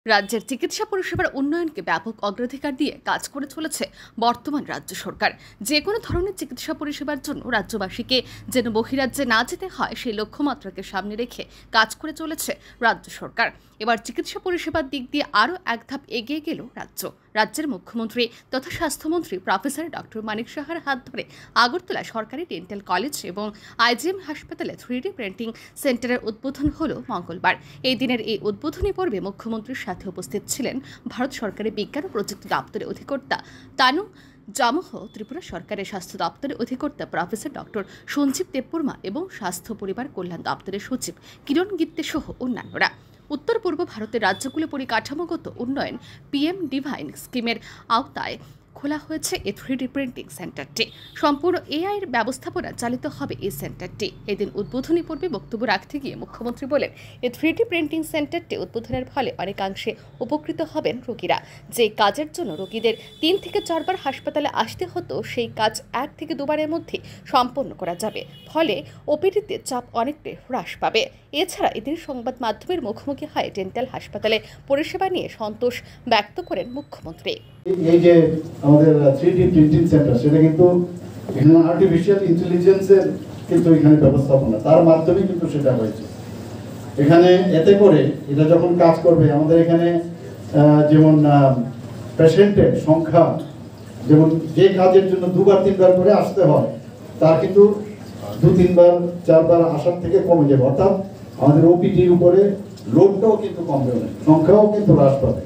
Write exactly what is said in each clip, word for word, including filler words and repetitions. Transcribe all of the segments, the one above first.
রাজ্যের চিকিৎসা পরিষেবার উন্নয়নকে ব্যাপক অগ্রাধিকার দিয়ে কাজ করে চলেছে বর্তমান রাজ্য সরকার। যে কোনো ধরনের চিকিৎসা পরিষেবার জন্য রাজ্যবাসীকে যেন বহিরাজ্যে না যেতে হয় সেই লক্ষ্যমাত্রাকে সামনে রেখে কাজ করে চলেছে রাজ্য সরকার। এবার চিকিৎসা পরিষেবার দিক দিয়ে আরও এক ধাপ এগিয়ে গেল রাজ্য। রাজ্যের মুখ্যমন্ত্রী তথা স্বাস্থ্যমন্ত্রী প্রফেসর ডক্টর মানিক সাহার হাত ধরে আগরতলা সরকারি ডেন্টাল কলেজ এবং আইজিএম হাসপাতালে থ্রি ডি প্রিন্টিং সেন্টারের উদ্বোধন হল মঙ্গলবার। এই দিনের এই উদ্বোধনী পর্বে মুখ্যমন্ত্রীর সাথে উপস্থিত ছিলেন ভারত সরকারের বিজ্ঞান ও প্রযুক্তি দপ্তরের অধিকর্তা তানু জামহ, ত্রিপুরা সরকারের স্বাস্থ্য দপ্তরের অধিকর্তা প্রফেসর ডক্টর সঞ্জীব দেববর্মা এবং স্বাস্থ্য পরিবার কল্যাণ দপ্তরের সচিব কিরণ গিত্তে সহ অন্যান্যরা। উত্তর পূর্ব ভারতের রাজ্যগুলো পরিকাঠামোগত উন্নয়ন পিএম ডিভাইন স্কিমের আওতায় খোলা হয়েছে এই থ্রি ডি প্রিন্টিং সেন্টারটি। সম্পূর্ণ এআই এর ব্যবস্থাপনা চালিত হবে এই সেন্টারটি। এদিন উদ্বোধনী পর্বে বক্তব্য রাখতে গিয়ে মুখ্যমন্ত্রী বলেন, এই থ্রি ডি প্রিন্টিং সেন্টারটি উদ্বোধনের ফলে অনেকাংশে উপকৃত হবেন রোগীরা। যে কাজের জন্য রোগীদের তিন থেকে চারবার হাসপাতালে আসতে হতো সেই কাজ এক থেকে দুবারের মধ্যে সম্পন্ন করা যাবে। ফলে ওপিডিতে চাপ অনেকটাই হ্রাস পাবে। এছাড়া এদিন সংবাদ মাধ্যমের মুখোমুখি হয় ডেন্টাল হাসপাতালে পরিষেবা নিয়ে সন্তোষ ব্যক্ত করেন মুখ্যমন্ত্রী। এই যে আমাদের থ্রি ডি প্রিন্টিং সেন্টার, সেটা কিন্তু এখানে আর্টিফিশিয়াল ইন্টেলিজেন্সের কিন্তু এখানে ব্যবস্থাপনা, তার মাধ্যমে কিন্তু সেটা হয়েছে। এখানে এতে করে এটা যখন কাজ করবে, আমাদের এখানে যেমন পেশেন্টের সংখ্যা, যেমন যে কাজের জন্য দুবার তিনবার করে আসতে হয়, তার কিন্তু দু তিনবার চারবার আসার থেকে কমে যাবে। অর্থাৎ আমাদের ওপিডির উপরে লোডটাও কিন্তু কমবে, সংখ্যাও কিন্তু হ্রাস পাবে।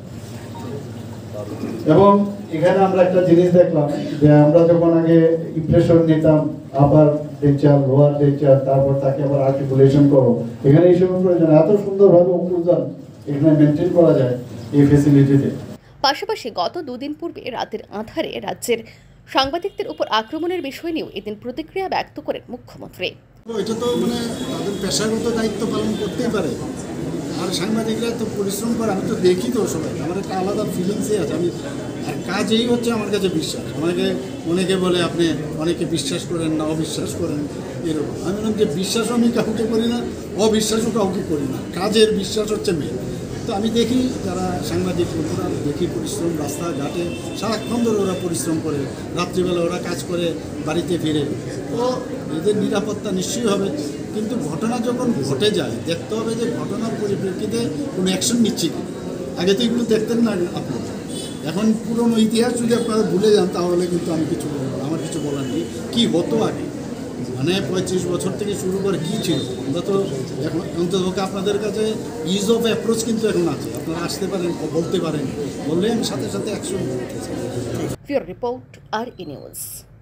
এবং এখানে আমরা একটা জিনিস দেখলাম যে আমরা যখন আগে ইমপ্রেশন নিতাম, আবার ডেঞ্চার লোয়ার ডেঞ্চার, তারপর তাকে আবার আর্টিকুলেশন করো, এখানে এই সময় প্রয়োজন এত সুন্দরভাবে ওক্লুশন এখানে মেনটেন করা যায় এই ফ্যাসিলিটিতে। পাশাপাশি গত দুদিন পূর্বে রাতের আঁধারে রাজ্যের সাংবাদিকদের উপর আক্রমণের বিষয় নিয়েও এদিন প্রতিক্রিয়া ব্যক্ত করেন মুখ্যমন্ত্রী। এটা তো মানে তাদের পেশাগত দায়িত্ব পালন করতেই পারে, আর সাংবাদিকরা তো পরিশ্রম করে, আমি তো দেখি তো সবাই, আমার একটা আলাদা ফিলিংসই আছে। আমি আর কাজেই হচ্ছে আমার কাছে বিশ্বাস। আমাকে অনেকে বলে আপনি অনেকে বিশ্বাস করেন না, অবিশ্বাস করেন, এরকম। আমি বললাম যে বিশ্বাসও আমি কাউকে করি না, অবিশ্বাসও কাউকে করি না, কাজের বিশ্বাস হচ্ছে মেন। তো আমি দেখি যারা সাংবাদিক বন্ধুরা, দেখি পরিশ্রম, রাস্তাঘাটে সারাক্ষণ ধরে ওরা পরিশ্রম করে, রাত্রিবেলা ওরা কাজ করে বাড়িতে ফিরে, তো এদের নিরাপত্তা নিশ্চয়ই হবে। কিন্তু ঘটনা যখন ঘটে যায়, দেখতে হবে যে ঘটনার পরিপ্রেক্ষিতে কোনো অ্যাকশন নিচ্ছে কি। আগে তো এগুলো দেখতেন না আপনারা, এখন পুরনো ইতিহাস যদি আপনারা ভুলে যান তাহলে কিন্তু আমি কিছু বলবো, আমার কিছু বলার নেই। কী হতো আগে, মানে পঁয়ত্রিশ বছর থেকে শুরু করে কী ছিল, আমরা তো এখন অন্তত আপনাদের কাছে ইজ অফ অ্যাপ্রোচ কিন্তু এখন আছে, আপনারা আসতে পারেন, বলতে পারেন, বললে আমি সাথে সাথে অ্যাকশন। রিপোর্ট আর ই নিউজ।